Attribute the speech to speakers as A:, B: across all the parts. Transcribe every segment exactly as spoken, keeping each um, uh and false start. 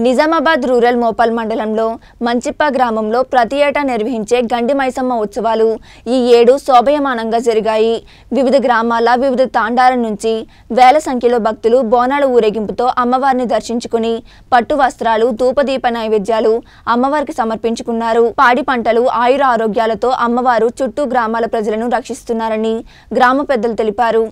A: Nizamabad rural Mopal మండలంలో మంచిప్ప గ్రామంలో ప్రతి ఏటా నిర్వహించే గండి మైసమ్మ ఉత్సవాలు ఈ ఏడు శోభయమానంగా జరిగాయి. వివిధ గ్రామాల వివిధ తాండాల నుంచి వేల సంఖ్యలో భక్తులు బోనాల ఊరేగింపుతో అమ్మవారిని దర్శించుకుని పట్టు వస్త్రాలు, ధూపదీప నైవేద్యాలు అమ్మవారికి సమర్పించుకున్నారు. పాడి పంటలు, ఆయుర ఆరోగ్యాలతో అమ్మవారు చుట్టూ గ్రామాల ప్రజలను రక్షిస్తున్నారని గ్రామ పెద్దలు తెలిపారు.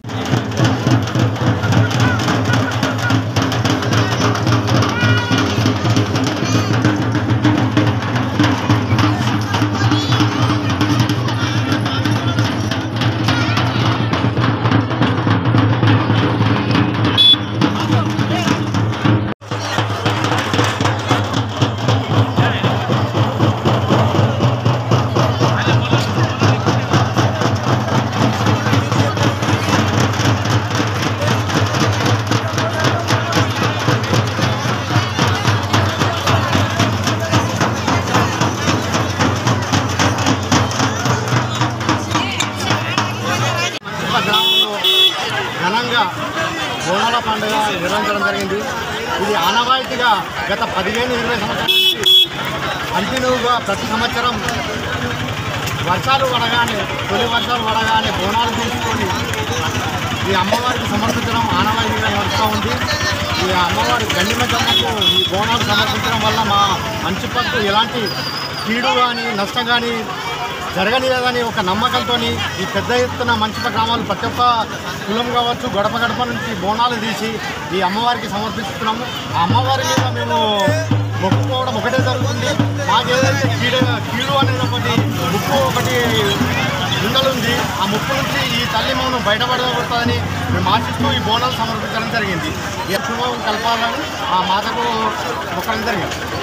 B: ఘనంగా బోనాల పండుగ నిర్వహించడం జరిగింది. ఇది ఆనవాయితీగా గత పదిహేను ఇరవై సంవత్సరాల నుంచి కంటిన్యూగా ప్రతి సంవత్సరం వర్షాలు పడగానే తొలి వర్షాలు పడగానే బోనాలు తీసుకొని ఈ అమ్మవారికి సమర్పించడం ఆనవాయితీగా నడుస్తూ ఉంది. ఈ అమ్మవారి గండి మైసమ్మకు ఈ బోనాలు సమర్పించడం వల్ల మా మంచిప్పకు ఎలాంటి కీడు కానీ నష్టం కానీ జరగనిలేదని ఒక నమ్మకంతో ఈ పెద్ద ఎత్తున మంచిప్ప గ్రామాలు ప్రతి ఒక్క కులం కావచ్చు గడప గడప నుంచి బోనాలు తీసి ఈ అమ్మవారికి సమర్పిస్తున్నాము. ఆ అమ్మవారి మీద మేము మొక్కుకోవడం ఒకటే జరుగుతుంది. మాకేదైతే కీడు కీడు అనేది ఒకటి ముప్పు ఒకటి ఉంది. ఆ ముప్పు నుంచి ఈ తల్లి మనం బయటపడబడుతుందని మేము ఆశిస్తూ ఈ బోనాలు సమర్పించడం జరిగింది. ఈ శుభం కల్పాలని ఆ మాతకు మొక్కడం జరిగింది.